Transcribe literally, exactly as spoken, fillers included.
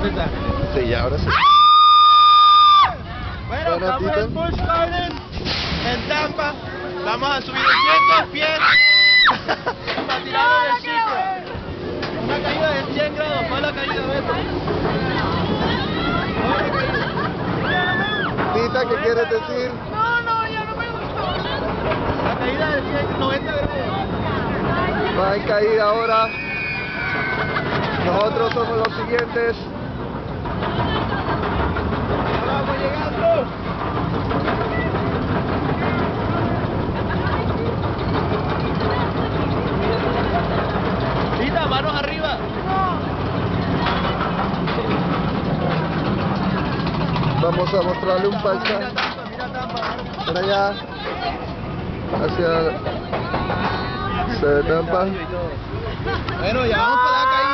Sí, ya, ahora sí. Bueno, Bueno, estamos Tito. en Busch Garden, en Tampa. Vamos a subir cientos pies para tirarlo del sitio. Una caída de cien grados, mala caída, Beto. Mala caída. Tita, ¿qué quieres decir? No, no, ya no me gustó. La caída de cien, noventa grados. Va en caída ahora. Nosotros somos los siguientes. Ya vamos llegando. Tita, manos arriba. Vamos a mostrarle un Mira paisaje Tampa, mira Tampa. por allá. Hacia... Se ve Tampa. Bueno, ya vamos para la caída.